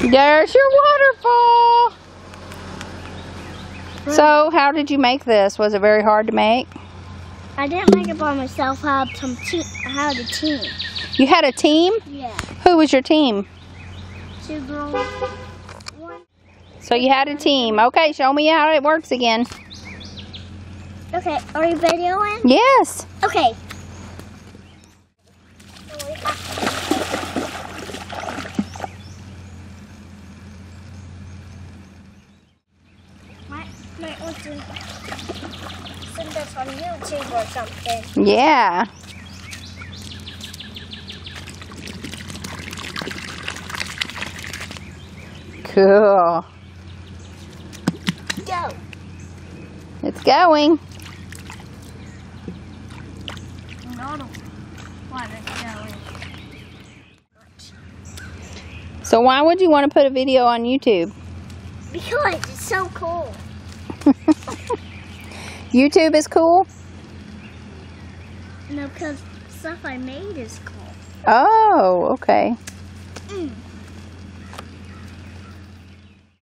There's your waterfall. So, how did you make this? Was it very hard to make? I didn't make it by myself. I had a team. You had a team? Yeah. Who was your team? 2 girls. 1. So you had a team. Okay, show me how it works again. Okay, are you videoing? Yes. Okay. Might want to send this on YouTube or something. Yeah. Cool. Go. It's going. So why would you want to put a video on YouTube? Because it's so cool. YouTube is cool? No, because stuff I made is cool. Oh, okay.